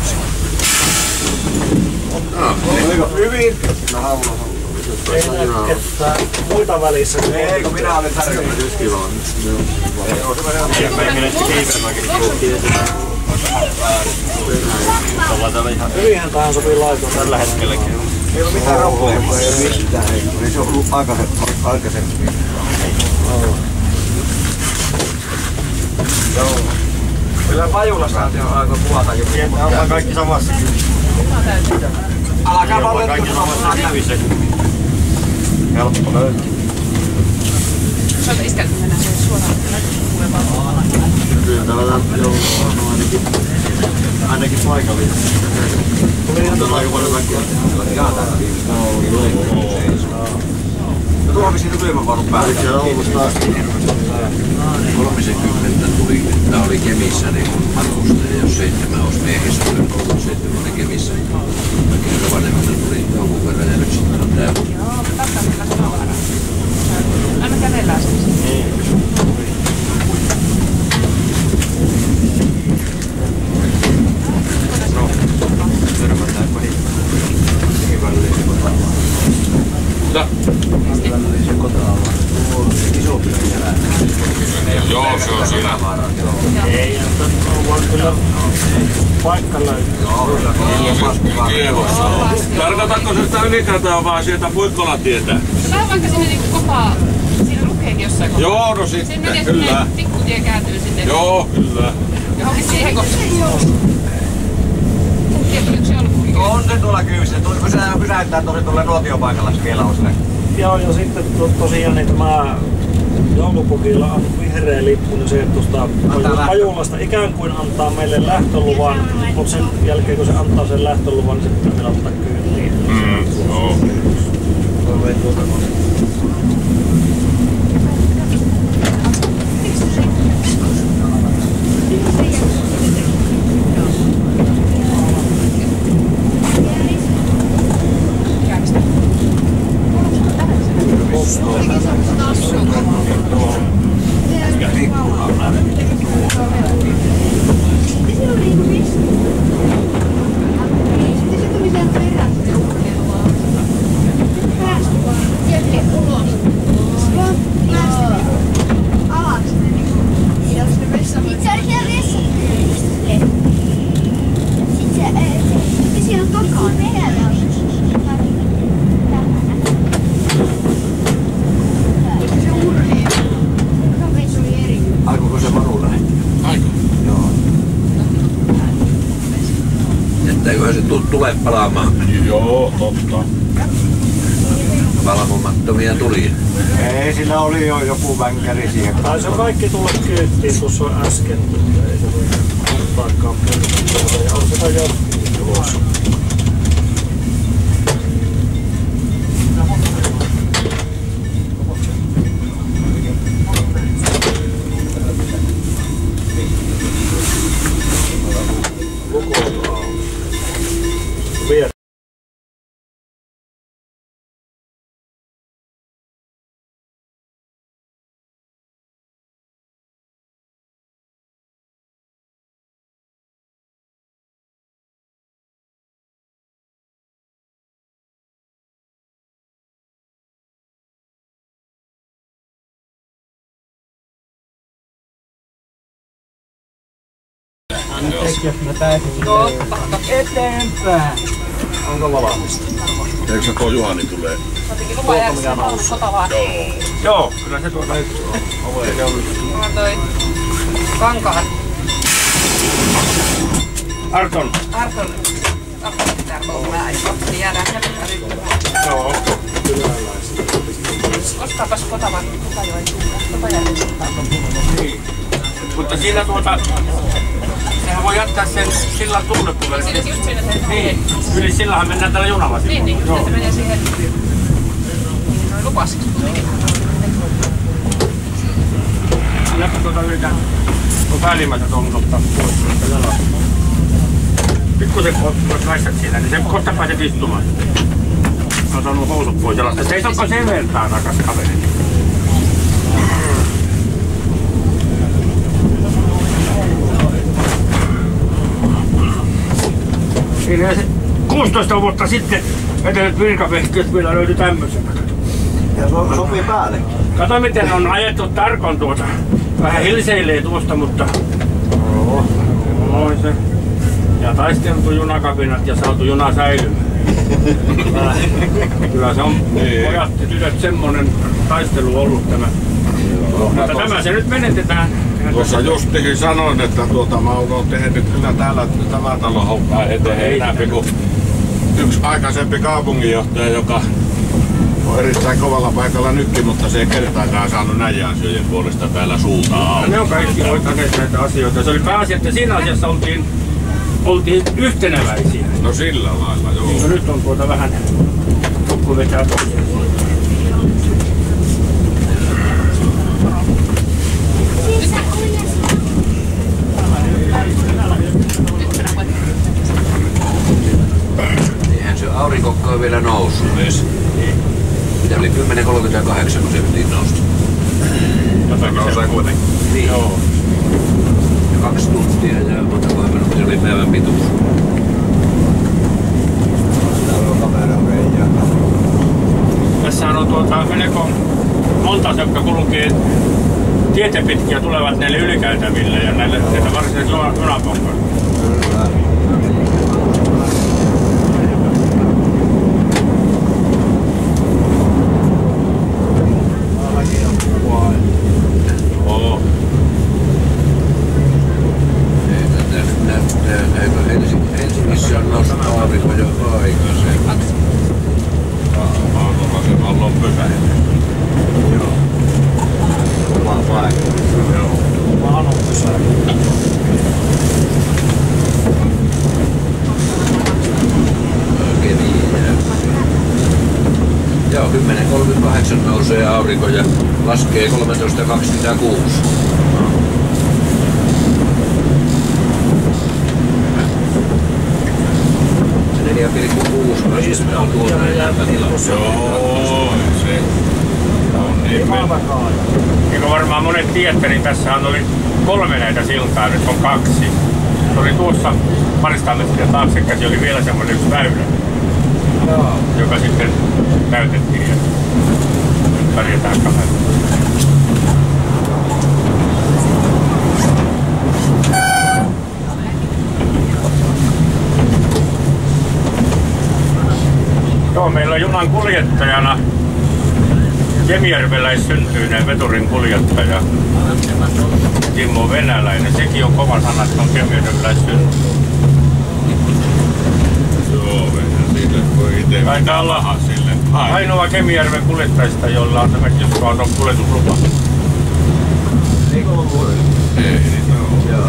Hyvin. Ei näy ketään muita välissä. Ei, kun minä olen tarjolla. Hyvinhän tähän sopii laitoon tällä hetkelläkin. Ei ole mitään probleemaa, ei ole mitään. Ei se ollut aikaisemmin. Joo. Kyllä Pajulassa on aika kuvata jo. Ollaan kaikki samassa. Alkaa paljon kaikki samassa näkyvissä. Helppo löytää. Soita iskältä mennään suoraan. Kyllä täällä on ainakin paikallisesti. Täällä on aika paljon väkeä. Tuomi siitä työmävarun päälle. Eikö siellä ollut taas? 30 tuli, tää oli Kemissä niin matkustaja, jos 7 olisi miehissä, oli 37 oli Kemissä. Kyllä vanhemmilta tuli jonkun verran ja nyt sitten on tää. Joo, me tarkkaan mennä suoraan. Aina kävellään semmoisen. Joo, se on siinä. Ei, vaan kyllä paikka löytyy. Tarkoitatko se sitä Ylikäytää vaan sieltä Puikkolatietä? Vähän vaikka sinne niinku kopaa, siinä lukeekin jossain kohtaa. Joo, no sitten, kyllä. Tikkutie kääntyy sinne. Joo, kyllä. Johonkin siihen kohtaan. Tiedätkö yksi joulupukin? On se tuolla kyyvissä. Pysäyttää tosi tuolle nuotiopaikalla se vielä on sinne. Joo, ja sitten tosiaan niin tämä joulupukilla on vihreä lippu, niin se tuosta Pajulasta ikään kuin antaa meille lähtöluvan, mutta sen jälkeen kun se antaa sen lähtöluvan, niin se pitää meillä ottaa kyytiin. Joo. Alkoiko se varu lähteä? Aika. Joo. Etteiköhän se tule palaamaan. Joo, totta. Valvomattomia tuli. Ei, sillä oli jo joku vänkäri siihen. Tai se on kaikki tulla kyyttiin tuossa äsken, mutta ei se voi ottaakaan pyytää. Ja on sitä jo tulossa. Vielä. Eteenpäin. Onko valmista? Eikö se tuo Juhani tulee? Otinkin lupa jäädä ollut sotavaa. Joo, kyllä se tuolla Mulla on toi Kankaan. Arton. Arton pitää koulua aikaa. Niin jäädään käpyttäriin. Joo. Ostaapas kotavan Kotajoen Kotajärven suuntaan. Mutta siinä sehän voi jättää sen sillan tunnepuolelle. Siinä just siinä se. Niin, yli sillähän mennään tällä junalla silloin. Niin, just että menee siihen noin lupasiksi kuitenkin. Läppä yritän tuon päällimmäiset on ottaa pois tuosta jalasta. Pikkusen kun naistat siinä, niin se kohta pääset istumaan. On saanut housut pois jalasta. Seisokko sen vertaan, rakas kaveri? Siinä 16 vuotta sitten vetänyt virkavehkeet vielä löytyi tämmöisenä. Ja sopii päälle. Kato miten on ajettu tarkon tuota. Vähän hilseilee tuosta, mutta... Noin se. Ja taisteltu junakapinat ja saatu juna säilymään. Kyllä se on pojat ja tytöt semmonen taistelu ollut tämä. Mutta tämä se nyt menetetään. Tuossa justikin sanoin, että mä oon tehnyt kyllä täällä tämä talon hommaa eteen enemmän kuin yksi aikaisempi kaupunginjohtaja, joka on erittäin kovalla paikalla nytkin, mutta se ei kertaakaan saanut näjäänsyöjien puolesta täällä suuntaan auki. Ne on kaikki hoitaneet näitä asioita. Se oli pääasia, että siinä asiassa oltiin yhteneväisiä. No sillä lailla, joo. No nyt on tuota vähän tukku vetää toiseen. Eihän se aurinkokka on vielä noussut edes. Mitä oli 10.38 kun se piti nousta. Nousee kuitenkin. Niin. Joo. Ja 2 tuntia ja montakohan minuuttia oli päivän pituus. Täällä on kamera veijää. Tässähän on melko monta, jotka kulkee tietä pitkin ja tulevat näille ylikäytäville ja näille varsinaisille junaponkoille. Helsingissä on noussut aurinko jo aikaisemmin. Aamulla on pysähdy. Joo. Oma paikka. Joo. Vaan on pysähdy. Joo, 10.38 nousee aurinko ja laskee 13.26. 4,6 prosenttia on tuollainen lämpötila. Joo, se on niin. Niin kuin varmaan monet tiedätte, niin tässähän oli 3 näitä siltaa, nyt on 2. Se oli tuossa parista metriä taaksekäsi, oli vielä semmoinen yksi väylä, joka sitten täytettiin ja pärjätään kahdella. Joo, meillä on junan kuljettajana Kemijärveläissyntyinen veturin kuljettaja Kimmo Venäläinen. Sekin on kova sana, että on Kemijärveläissyntyinen. Joo, sille voi itse Taitaa olla sille. ainoa Kemijärven kuljettajista, jolla on tämä kiskoauton kuljetuslupa. Ei, joo.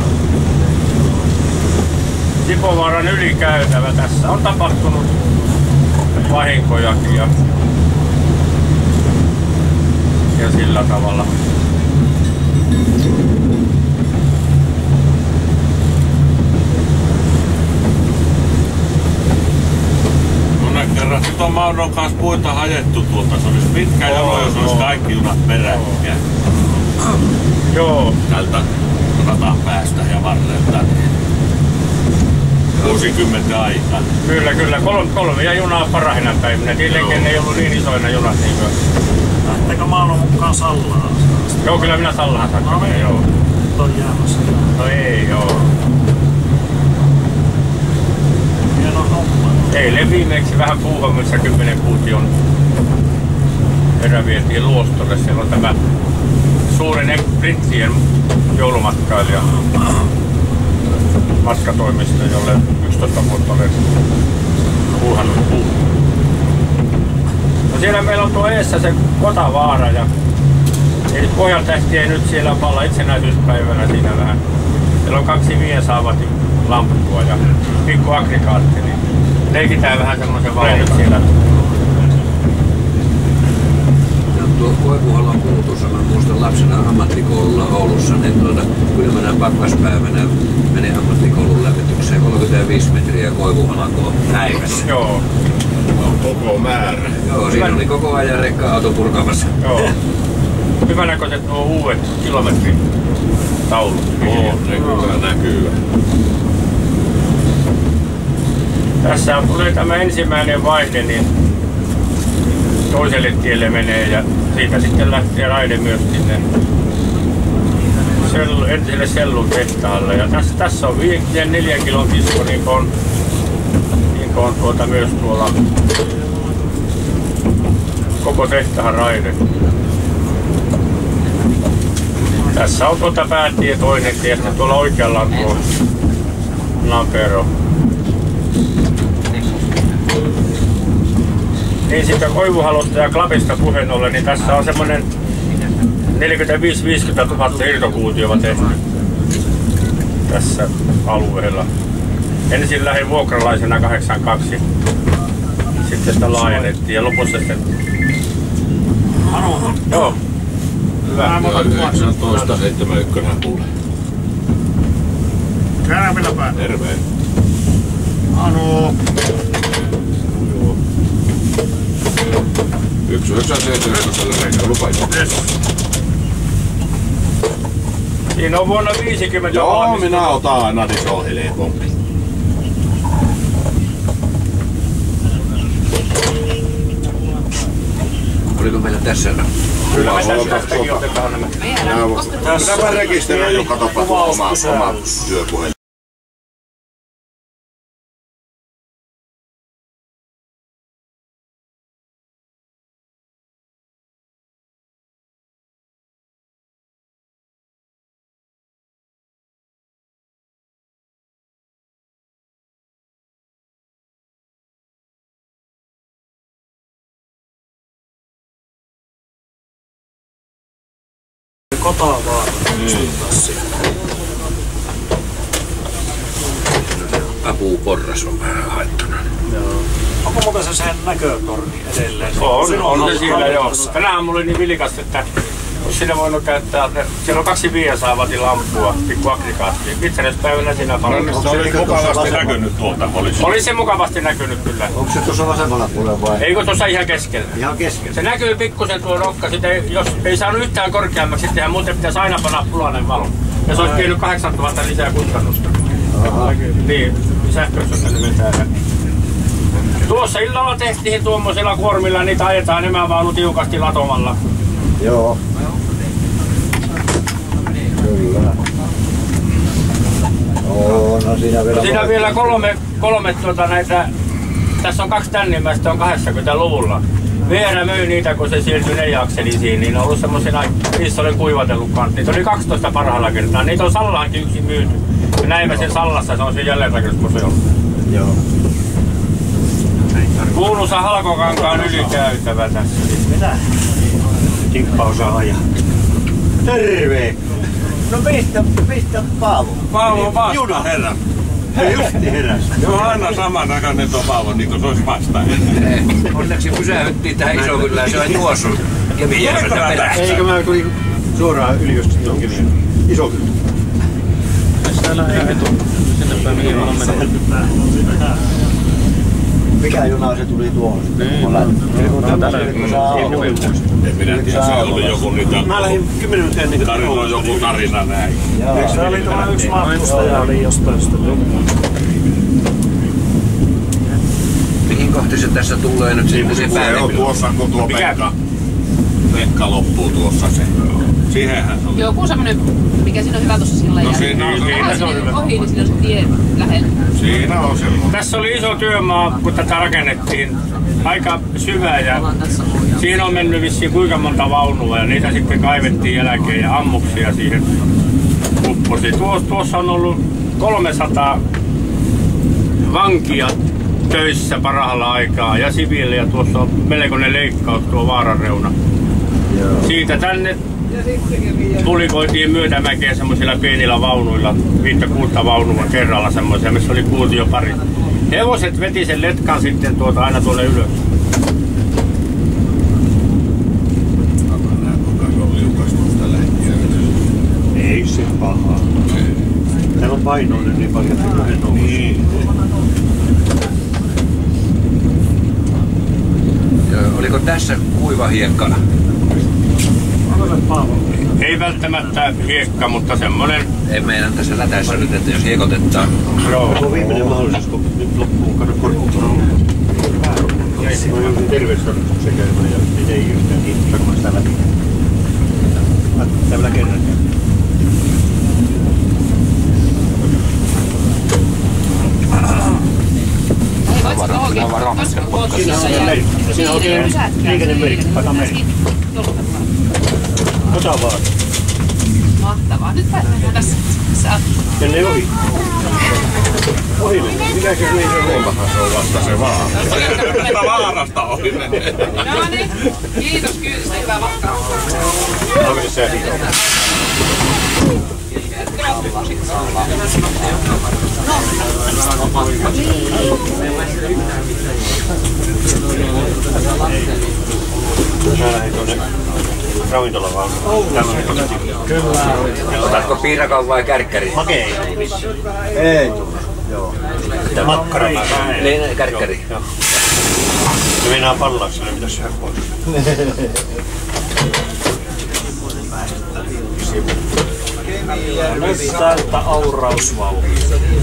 Sipovaaran ylikäytävä. Tässä on tapahtunut vahinkojakin ja sillä tavalla. Monen kerran sit on Maunon kanssa puita hajettu tuolta. Se olisi pitkä jalo, jos olisi kaikki junat peräkkäin. Joo. Tältä rataan päästä ja varrelta. Vuosikymmenten aikaa. Kyllä. 3 junaa parhaina päivinä. Tietenkään ei ollut niin isoina junat niin kuin. Lähteekö Mauno mukaan Sallaan? Joo, kyllä minä Sallahan saakka No niin, joo. nyt on jäämässä. No ei joo. Hieno homma. Eilen viimeksi vähän puuhommissa 10 kuution erä vietiin Luostolle. Siellä on tämä suurin brittien joulumatkailija matkatoimisto, jolle 11 vuotta olen puuhannut puuta. No siellä meillä on tuo eessä se Kotavaara ja eli Pohjantähti ei nyt siellä palla itsenäisyyspäivänä siinä vähän. Siellä on 2 500 lampua ja pikku aggregaatti, niin leikitään vähän semmoisen valon siellä. Tuo Koivuhalon kulutus on muistan lapsena ammattikoululla Oulussa, niin kylmänä pakkaspäivänä meni ammattikoulun lämmitykseen 35 metriä koivuhalakoa päivässä. Joo. Koko määrä. Joo, siinä oli koko ajan rekka-auto purkamassa. Joo. Hyvänäköiset nuo uudet kilometritaulut. Oo, se kyllä näkyy. Tässä tulee tämä ensimmäinen vaihde, niin toiselle tielle menee ja siitä sitten lähtee raide myös sinne entiselle sellun tehtaalle. Ja tässä on 54 kilon kisko, niin kuin on myös tuolla koko tehtaan raide. Tässä on päätie toinen tie, ja tuolla oikealla on tuo Lampero. Niin sitten Koivuhalosta ja Klapista puheen ollen, niin tässä on semmonen 45-50 000 irtokuutiota tehty tässä alueella. Ensin lähdin vuokralaisena 82, sitten sitä laajennettiin ja lopussa sitten... Joo. Hyvä. 19.71 kuulee. Käydään millä päin. Terve. Anu. 1977 lupaisi. Siinä on vuonna 50 Joo, valmistunut. minä otan aina isohileen pompi. Oliko meillä tässä? Kyllä me tästäkin otetaan nämä. Tässäpä rekisteröi joka tapautuu oma työpuhelin. Kotavaara. Apuporras on vähän haittuna. Onko muuten se sen näkötorni edelleen? On se siellä joo. Tänään aamulla oli niin vilkas, että olisi siinä voinut käyttää, siellä on 2 500 wattin lampua, pikku aggregaattia. Itsenäispäivänä siinä paljon. Se oli mukavasti näkynyt tuolta. Oli se mukavasti näkynyt kyllä. Onko se tuossa vasemmalla puolella vai? Eikö tuossa ihan keskellä? Ihan keskellä. Se näkyy pikkusen tuo nokka, jos ei saanut yhtään korkeammaksi, sittenhän muuten pitäisi aina panna punainen valo. Ja se olisi tiennyt 8000 lisää kustannusta. Niin, sähkössä on mennyt vetää. Tuossa illalla tehtiin tuommoisilla kuormilla, niitä ajetaan emävaunu tiukasti latomalla. Joo. Kyllä. No siinä vielä kolme näitä, tässä on 2 tännimmäistä on 80-luvulla. VR möi niitä, kun se siirtyi neljäakselisiin, niin on ollut semmosina, niissä olen kuivatellut kanssa. Niitä oli 12 parhaalla kertaa. Niitä on Sallaankin yksin myyty. Me näimme sen Sallassa, se on siinä jälleenrakennusmuseolla. Joo. Kuuluisa Halkokankaan ylikäytävä tässä. Mitä? Timppa osaa ajaa. Terve! No pistä Paavo. Paavo vasta. Juna herra. Hei justi heräs. Joo, aina samannäköinen tuo Paavo, niin kuin se olisi vastaan. Onneksi pysähyttiin tähän Isokylään, se on tuossa Kemijärveltä perästä. Eikö mä tulin suoraan yliopistosta johonkin Isokylään? Tässä lähdetään sinne päin, mihin on mennyt. Mikä juna se tuli tuohon? En minä tiedä, se oli joku niitä... Mä lähdin 10 minuuttia ennen kuin Tarina on joku tarina näin. Se oli tämä yksi matkustaja, oli jostain sitä. Mihin kohti se tässä tulee nyt sitten se Se on tuossa, kun tuo Pekka loppuu tuossa se. Siihenhän se oli. Joku semmonen, mikä siinä on hyvä tuossa sillä No siinä on se. ohi, niin siinä on se tie lähellä. Siinä on semmoinen. Tässä oli iso työmaa, kun tätä rakennettiin. Aika syvä ja siinä on mennyt vissiin kuinka monta vaunua ja niitä sitten kaivettiin jälkeen ja ammuksia siihen upposi. Tuossa on ollut 300 vankia töissä parhaalla aikaa ja siviilejä. Tuossa on melkoinen leikkaus tuo vaaran reuna. Siitä tänne tulikoitiin Myötämäkeä semmoisilla pienillä vaunuilla, 5-6 vaunua kerralla semmoisia, missä oli kuutio pari. Hevoset veti sen letkan sitten tuota aina tuonne ylös. Ei se paha. Täällä on painoinen niin paljon, että yhden nousu. Niin. Oliko tässä kuiva hiekka? Ei välttämättä hiekka, mutta semmonen... Ei meidän tässä lätäessä nyt, että jos hiekotetaan. Joo. Tuo viimeinen mahdollisuus, kun nyt loppuu Kato korkkuun. Mä joudun terveystarkastuksen käymään ja ei yhtään kiinni varmaan sitä läpi. Tää vielä kerran. Siinä on oikein liikennemerkki, patamerkki. Ota vaan. Mahtavaa. Nyt päästään tässä. Mennään ohi. Ohi mennään. Mikä se ei se huomahan, se on vasta se vaara. Tästä vaarasta ohi menee. No niin. Kiitos kyydistä. Hyvää matkaa. Onko se sää siitä? Mä lähdin tuonne ravintolaan vaan. Kyllä. Otatko piirakan vai kärkkäri? Makei. Ei tullut. Joo. Mitä makkara päällä? Niin, kärkkäri. Joo. Se meinaa pallaa sille, mitä syö pois. Nyt täältä aurausvauhtia.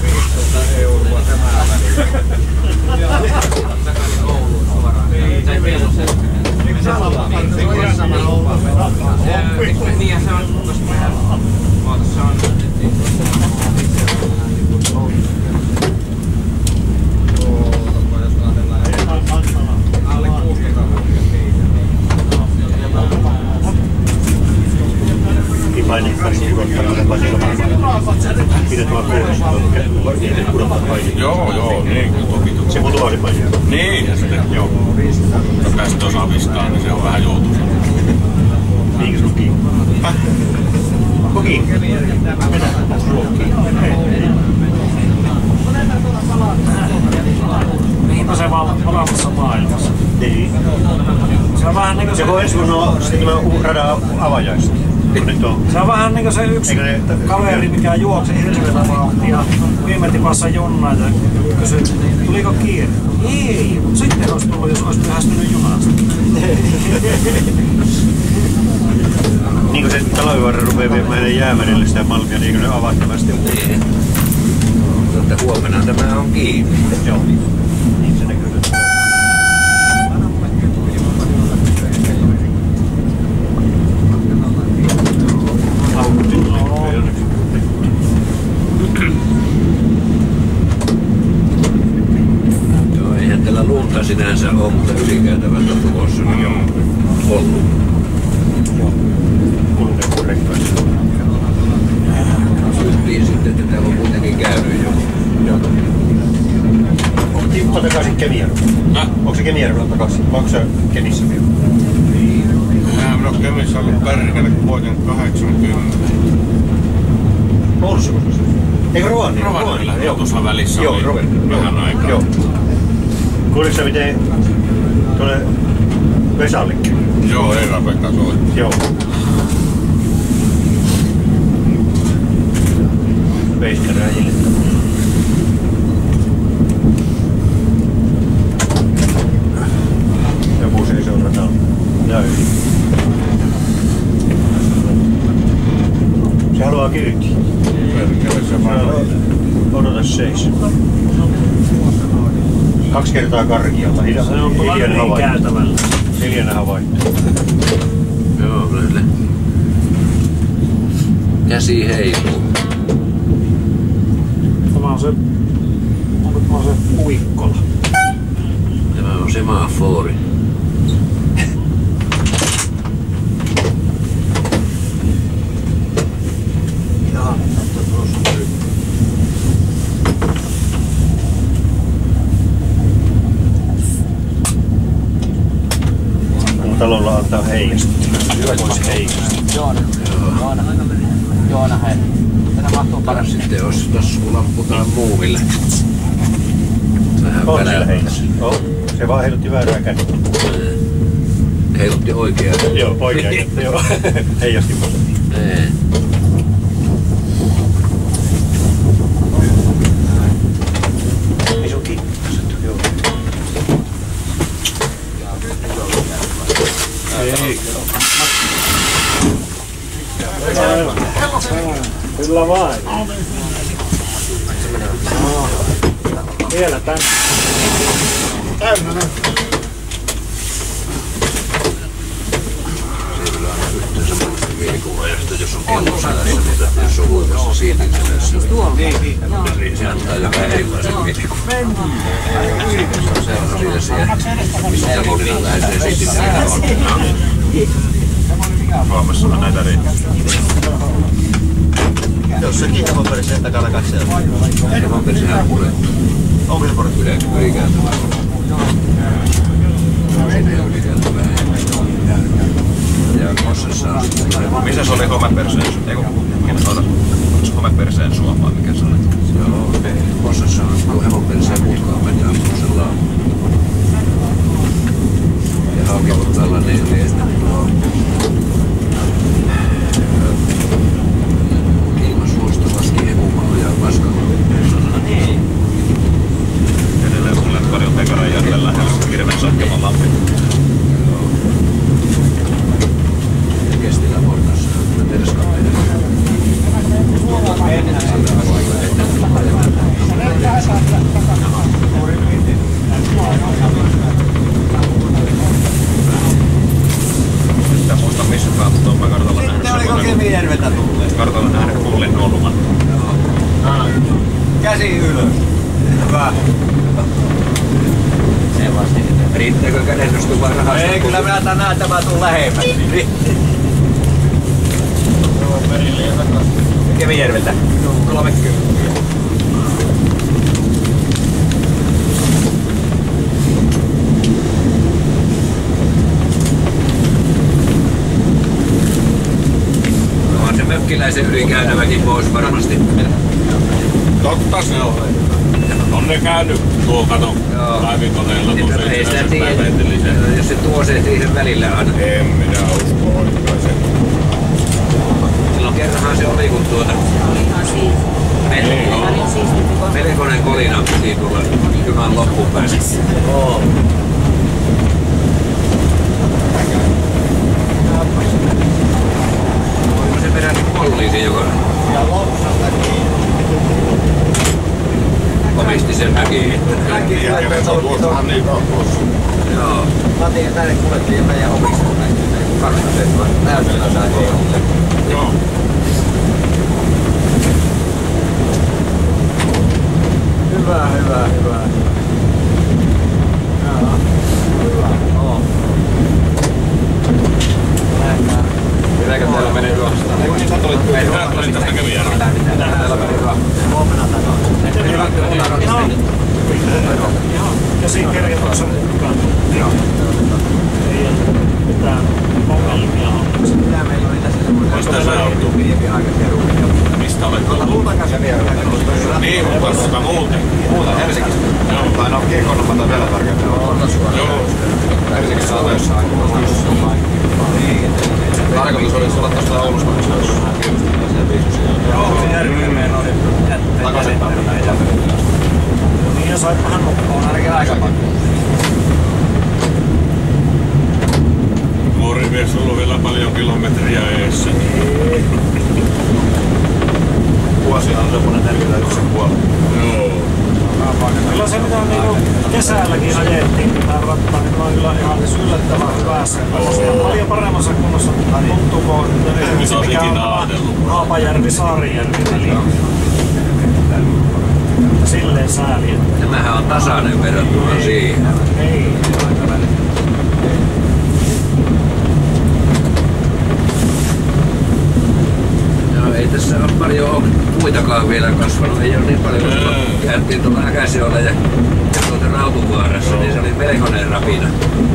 Painin parin kurottamaan pidät vaan kuulisi niiden kurottaa painin. Joo, niin toki. Se putoaa se painin. Niin, ja sitten joo. Mutta tästä osaa viskaa, niin se on vähän joutuisa. Niinkö sun kiinni? Onko kiinni? Mennään. Niinpä se valmassa maailmassa. Niin. Se on vähän niinku se... Se voi ensi vuonna olla sitten tämä radan avajaista. Se on vähän niinku se yksi kaveri, mikä juoksi hirveellä vauhtia. Viime tipassa junaa ja kysyi, tuliko kiire? Ei, mutta sitten olisi tullut, jos olisi myöhästynyt junasta. Niin kuin se Talvivaara rupeaa viemään Jäämerelle sitä malmia, niin kuin ne avattavasti. Niin. Mutta huomenna tämä on kiinni. Joo. Niin se näkyy. Joo, eihän tällä lunta sinänsä ole, mutta ylikäytävät on tulossa, niin on ollut. Syyttiin sitten, että täällä on kuitenkin käynyt jo. Onko Timppa takaisin Kemijärvellä? Onko se Kemijärvellä takaisin? Onko se Kemissä vielä? Mä en ole Kemissä ollut perkele vuoden 80. Oulussa koska se? Eikö Rovaniemellä? Rovaniemellä, joo, tuossa välissä joo, oli vähän aikaa. Joo. Kuulitko sä miten tuonne Vesallekin? Joo, Eera-Pekka soitti. Joo. Veisteräjille. Joku seisoo ratalla. Näin. Se haluaa kyytiä. Perkele se vaan. Odota seis. 2 kertaa karkialta. Se on tuolla ylikäytävällä. Hiljainen havaittu. Joo, kyllä. Käsi heiluu. Tämä on se... Onko tämä se Uikkola? Tämä on semafoori. Talolla antaa heijasta. Voisi heijasta. Joona, hei. Tätä mahtuu paremmin. Sitten olisi taskulampu tai muuville. Vähän On siellä välällä. heijassa. Se vaan heilutti väärää kättä. Heilutti oikeaa. Joo, oikea kättä. Joo. Heijasti pois. Ei. Ei se on kiinni. Joo. Ei. Kyllä vain. Vielä tän. Täynnä ne. Mielikuvaajasta, jos on kello sadassa, niin jos on huimassa siitin selässä. Siis tuolla? Niin. Se antaa joka erilaisen mielikuvan. Se on siitä siellä, missä Savonlinna läheiseen siitin selässä on. Suomessa on näitä riittää. Jossakin Hevonperäisen takana katseella. Hevonperäisenhän on purettu. Onko se purettu? Ylikääntyvä. Sinne ylikääntyvä. Ja Kossassa on sitten... Missä se oli homeperseen? Eiku, onko se homeperseen Suomaa, mikä se oli? Joo, Kossassa on Hevonperäiseen putkaan meni ammuksella. Ja Haukivutalla niin ilmasuosta laski Hevumalla ja Paskalla. Niin. Edelleen mulle paljon Pekaran järven lähellä Kirven Sakkema Lampi. Kestillä portassa Terskapeinen. En muista missä katsoo, mä kartalla nähnyt. Sitten oliko Kemijärveltä tulleet? Kartalla nähnyt kullin nolman. Käsi ylös. Hyvä. Se vasti. Riittääkö kädennostu vaan rahasta? Ei, kyllä minä tänään tämä tuun lähemmä. Kemijärveltä. 30. On se mökkiläisen ylikäytäväkin pois varmasti. Totta se on. On ne käynyt tuo kato kaivinkoneella tuossa Ei sitä tiedä, vetillisen. jos se tuo se siihen välillä aina. En minä usko oikein se. Silloin kerranhan se oli kun tuota... Melkoinen kolina piti tulla kymän loppuun päästä. Oo. Onko se peräti poliisi, joka Ja Lopsaltakin. omisti sen mäkiin? Ja kenet on tuossahan niitä on tuossa. Joo. Mä tiedän, tänne kuljettiin meidän omista näitä. 27 näytöllä saatiin olla. Joo. Hyvä. Jaa. Hyvä. Oo. Nähdään. Pitääkö täällä meni juosta? Ei kun niin sä tulit tästä Kemijärveltä. Täällä meni hyvä. Huomenna takaa. Ja siinä kertomuksessa mukaan. Ei ole mitään ongelmia. Mitä meillä oli tässä semmoinen? Mistä sä oot tullut? Aikaisia ruuhia. Mistä olet tullut? Multakas vielä. Niin, mutta sitä muuten. Muuta Helsingistä. Joo. Tai no Kiekonnopata vielä tarkemmin. Joo. Helsingissä on töissä. Tarkoitus oli tulla tästä Oulusta. Joo, se Järvenmäen oli Takaisinpäin. Niin ja saitpahan nukkua. on ainakin aika paljon. Nuori mies on ollut vielä paljon kilometriä eessä. Vuosi on semmonen 41,5. Joo. Kyllä se mitä niinku kesäälläkin ajettiin mitään rattaa, niin on kyllä ihan yllättävän hyvässä. Paljon paremmassa kunnossa tuntuu kuin Mitä olet ikinä ajatellut? Haapajärvi-Saarijärvi väliin. Silleen sääli, että Tämähän on tasainen verrattuna siihen. ei. No, ei tässä ole paljon puitakaan vielä kasvanut, ei ole niin paljon, koska käytiin tuolla Äkäseolla ja tuolta Rautuvaarassa, niin se oli melkoinen rapina.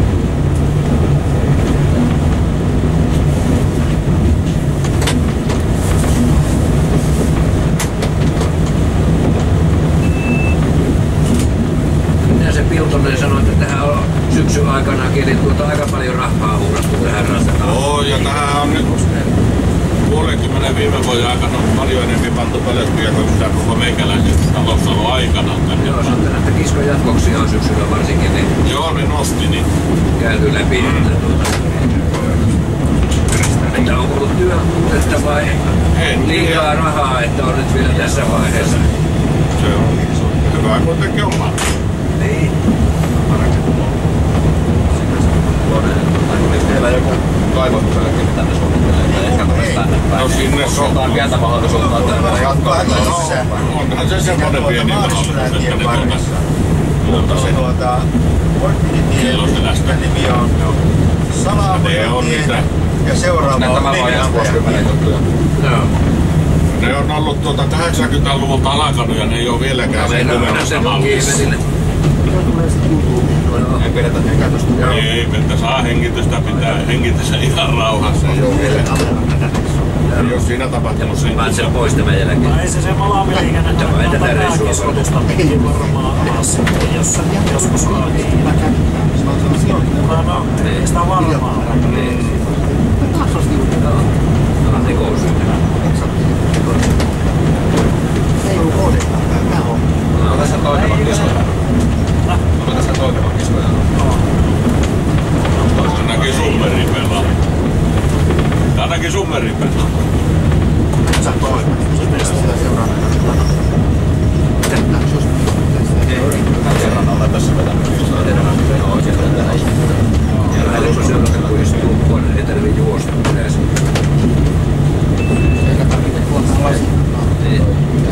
Mitä se Piltonen sanoi, että tähän on syksyn aikana eli aika paljon rahaa uhrattu tähän rataan. Joo, ja tähän on nyt 60 viime vuoden aikana on paljon enemmän pantu pölöttyjä kuin sitä koko meikäläisen taloussalon aikana. Joo, sanotaan, että kiskon jatkoksia on syksyllä varsinkin niin Joo, ne nosti niin. käyty läpi. Että on ollut työn puutetta vai liikaa rahaa, että on nyt vielä tässä vaiheessa? Se on hyvä kuitenkin oma. Niin. Meillä joku kaivottelökin tänne suunnittelee. Ehkä tulisi tänne päin. No sinne Suuntaan pientä mahdollisuutta tänne jatkoa. Onhan se semmoinen pieni mahdollisuus, että ne muuta se. Poikkinitie nimi on Salamojotie ja seuraava on Neljänvuosikymmenen juttuja. Ne on ollut 80-luvulta alkanut ja ne ei ole vieläkään sen numerossa mallissa. Ei pidetä hengitystä. Ei, että saa hengitystä, pitää hengitys ihan rauhassa. Ei ole siinä tapahtunut sen. Vaan sen poistavan jälkeen. Ei se Malami-liikenne kiskutusta piti varmaan alas sitten joskus aiemmin. No, ei sitä varmaan. Onko tässä toimiva kiskoja? Onko tässä toimiva kiskoja? Ainakin Summeri pelaa. Ainakin Summeri pelaa. Sä toimit. Se testaa seuraavana. Kerran olen tässä vetänyt oikein tätä. Ja vähän on sellainen, kun istuu tuonne, ei tarvitse juosta yleensä. Eikä tarvitse kuolta lasikkaa. Niin.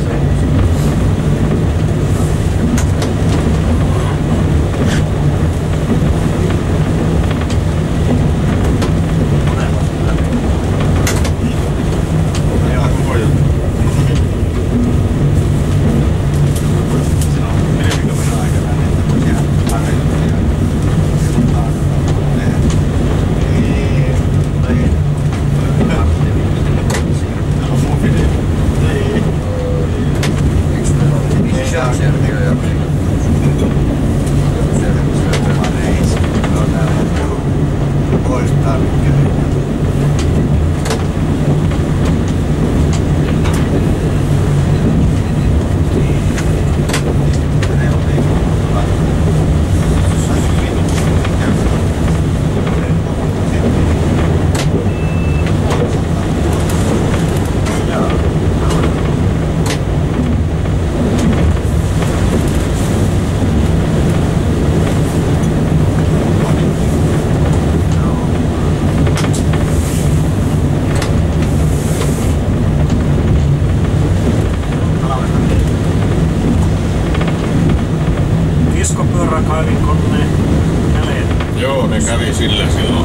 Joo, ne kävi sillä silloin.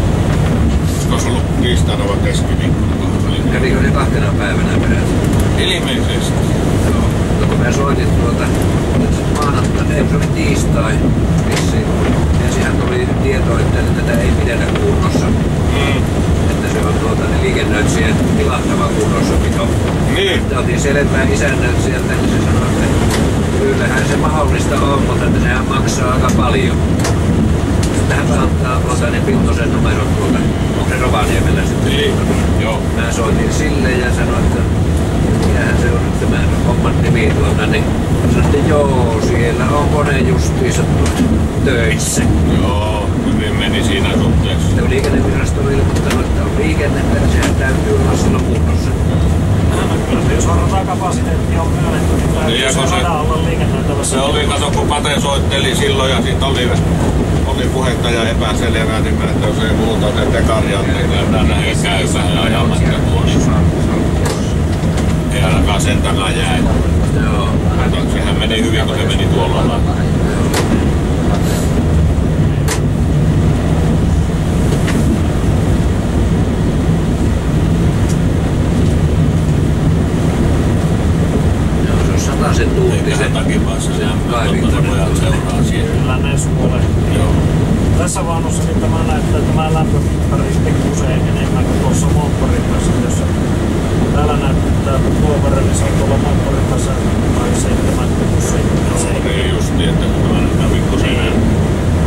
Olisiko se ollut tiistaina vai keskiviikkona? Kävikö ne 2 päivänä peräti? Ilmeisesti. Joo. No kun mä soitin maanantaina, ei se oli tiistai vissiin. Ensinhän tuli tieto, että tätä ei pidetä kunnossa. Että se on ne liikennöitsijän tilattava kunnossapito. Niin. Me oltiin selvää isännöitsijältä, niin se sanoi, että kyllähän se mahdollista on, mutta että sehän maksaa aika paljon. Tähän antaa ne Piltosen numerot tuolta, onko se Rovaniemellä sitten? Niin, joo. Mä soitin sille ja sanoin, että mikähän se on nyt tämä homman nimi tuolta, niin sanoin, että joo, siellä on kone justiinsa töissä. Joo, hyvin meni siinä suhteessa. Sitten liikennevirasto on ilmoittanut, että on liikennettä, niin sehän täytyy olla silloin kunnossa. Jos ratakapasiteetti on myönnetty, niin täytyy se rata olla liikennöitävässä. Se oli, kato kun Pate soitteli silloin ja siitä oli puhetta ja epäselvää, niin että jos ei muuta se tekarian, niin kyllä näin käypä ja ajamatta tuossa. Ei ainakaan sen takaa jäi. Joo. Sehän meni hyvin, kun se meni tuolla lailla. Sen tunti sen takimaassa se kaivinkoneen seuraa siihen. Kyllä ne suolehtii. Joo. Tässä vaunussa niin tämä näyttää tämä lämpömittari pikkusen enemmän kuin tuossa moottorin kanssa. Jos täällä näyttää tuo verran, niin se on tuolla moottorin kanssa 7,7. Niin justiin, että tämä näyttää pikkusen enemmän.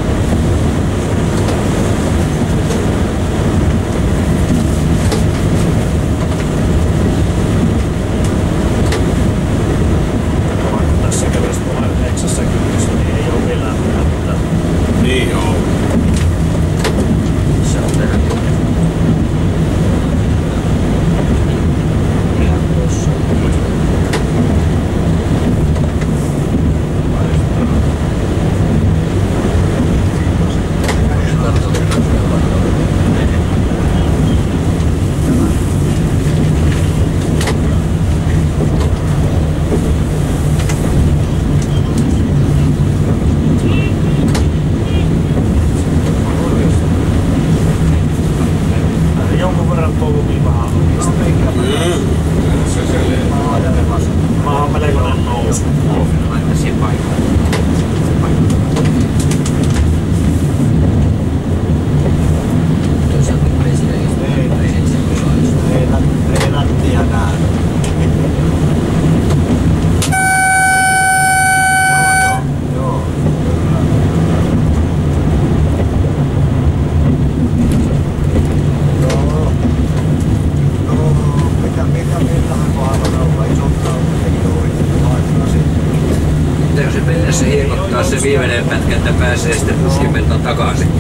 Tässä kävisi tuolla 90, niin ei ole vielä mitään. Niin joo. Se on tehty. Laittaa siihen paikkaan. Toisaalta presidentistä ei nattia näe. Joo. Pitääkö se mennä se hiekottaa se viimeinen pätkä, että pääsee sitten puskimentoon takaisin?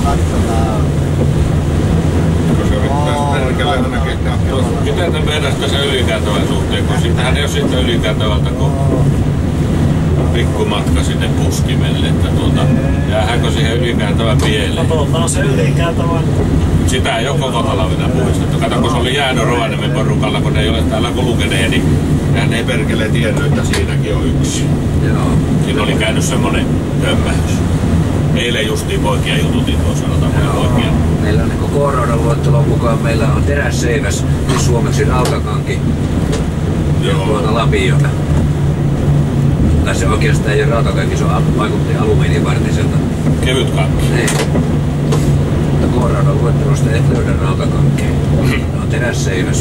Miten te vedätte sen ylikäytävän suhteen, kun siitähän ei ole siitä ylikäytävältä kuin pikkumatka sinne puskimelle, että jäähänkö siihen ylikäytävän pieleen? Katsotaan se ylikäytävän. Sitä ei ole koko talvena puistettu. Kato, kun se oli jäänyt Rovaniemen porukalla, kun ne ei ole täällä kulkeneet, niin hän ei perkele tiennyt, että siinäkin on yksi. Joo. Siinä oli käynyt semmonen tömmähys. Eilen justiin poikia jututin tuossa, sanotaan poikia. Meillä on niin K-raudan luettelon mukaan meillä on terässeiväs, niin suomeksi rautakanki ja tuota Lapiota. Tai se oikeastaan ei ole rautakanki, se vaikutti alumiinivartiselta. Kevyt kanki. Niin. Mutta K-raudan luettelosta et löydä rautakankia. Ne on terässeiväs.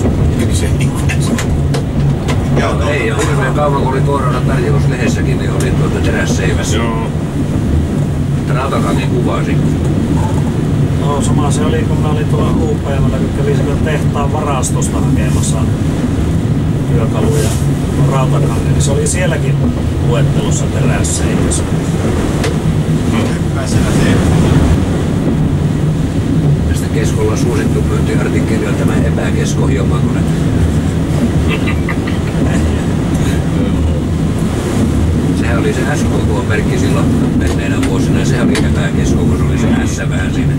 Joo, ei ole. Hirveän kauan kun oli K-raudan tarjouslehdessäkin, niin oli tuota terässeiväs. Joo. Rautakankin kuvasi. No sama se oli, kun mä olin tuolla UPM:llä, kun kävin siellä tehtaan varastosta hakemassa työkaluja rautakanki, niin se oli sielläkin luettelossa terässeiväs. Tästä Keskolla suosittu myyntiartikkeli on tämä epäkeskohjomakonen. Sehän oli se SKK-merkki silloin menneinä vuosina, se oli epäkesko, kun se oli se S vähän siinä.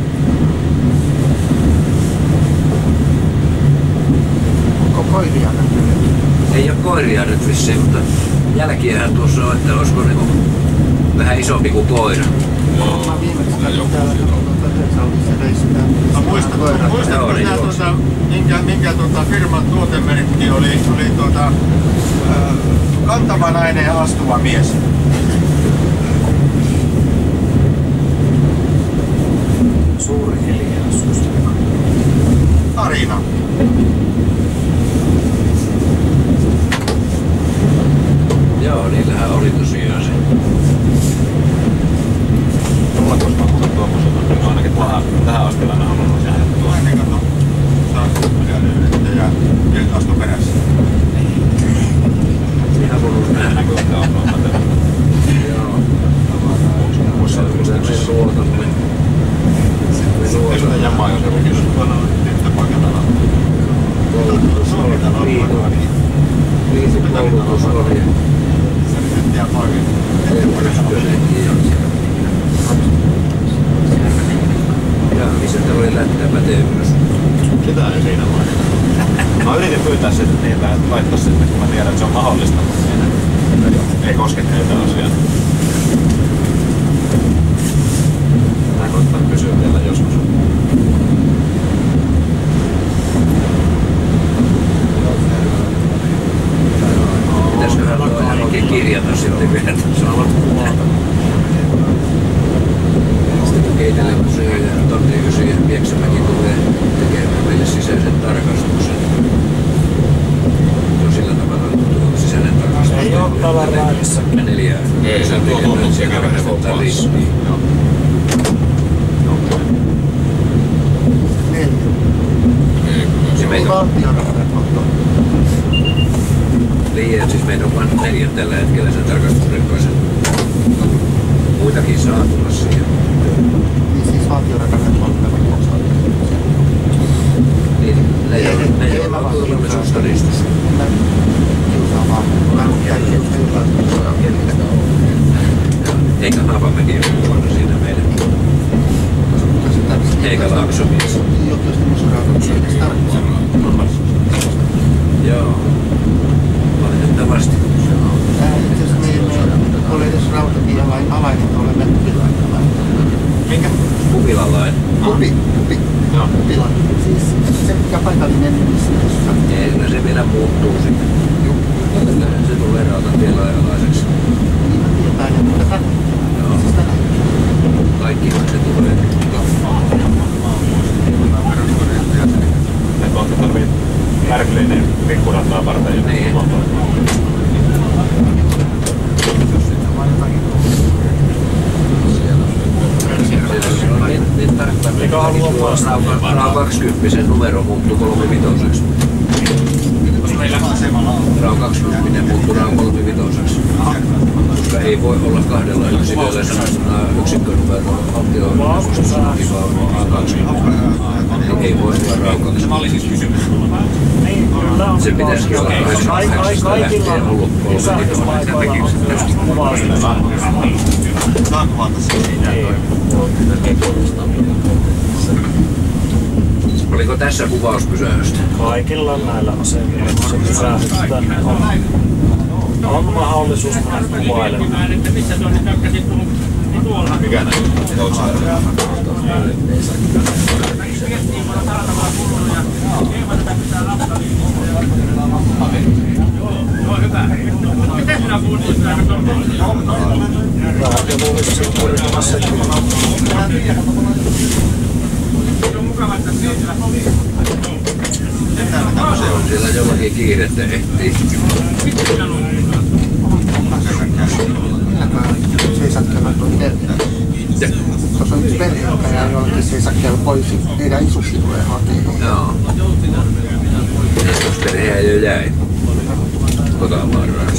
Onko koiria näkyy? Ei oo koiria nyt vissiin, mutta jälkiähän tuossa on, että olisiko niinku vähän isompi kuin koira. Mä viimeksi täällä muistatko minkä firman tuotemerkki oli kantava nainen ja astuva mies? Suuri hiljaisuus. Tarina. Joo, niillähän oli tosiaan se. Mulla koska mä kuulen tuommoiselta, niin ainakin tähän asti aina halunnut sen. Toinen kato, saa yrittää ja astu perässä. Ihan voinut nähdä. Joo. Muissa on se ruotalle. Sitä jammaa, jos joku kysyy. Tyttöpoikatalo. Liitu koulutusorja. Ja poikin. Ja missä teillä oli lätkäpätevyys? Sitä ei siinä mainita. Mä yritin pyytää sen niiltä, että laittaisi sinne, kun mä tiedän, että se on mahdollista, mutta ei koske heitä asiaa. Mä koittaa kysyä teillä joskus. Pitäisiköhän tuo ainakin kirjata sitten vielä. Sitten kun Keitele museo ja Tonni Ysi ja Pieksämäki tulee tekemään meille sisäisen tarkastuksen. Se on sillä tavalla tuo sisäinen tarkastus. Ei oo täällä raadissa. 4 kesän tekemään sekä tarkastetaan ristiin. Liian, siis meillä on vain 4 tällä hetkellä sen tarkastusrekkoisen. Muitakin saa tulla siihen. Niin siis valtiorakennusvaltiorakennus. Niin, ne on valtuullisuustodistus. Eikä Haapamäki ole mukana siinä meidän. Eikä Laaksomies. Joo. Valitettavasti. Oli edes rautatielain alainen tuolla Kupilalla. Minkä? Kupilalain. Kupi. Joo. Kupila. Siis se mikä paikallinen nimi. Ei, se vielä muuttuu sitten. Kyllähän se tulee rautatielain alaisen Rao 20 numero muuttui 35. Rao 20 muuttui Rao 35. Koska ei voi olla kahdella yksilöllä sanottuna yksikkönumeroa valtio-omistuksessa A20. Ei voi olla Rao 20. Se pitäisi olla 28 lähtien ollut 35. Saanko vaan tässä siinä Oliko tässä kuvauspysäystä? Kaikilla näillä asemilla se pysähdyttää. On mahdollisuus mennä kuvailemaan. mikä näin? On siellä jollakin kiirettä ehtii. Seisakkeella on terveet. Tuossa on yksi veli, joka jää jollakin seisakkeella pois. Heidän isuksi tulee hakemaan. Joo. Perheä jo jäi. Kotamaan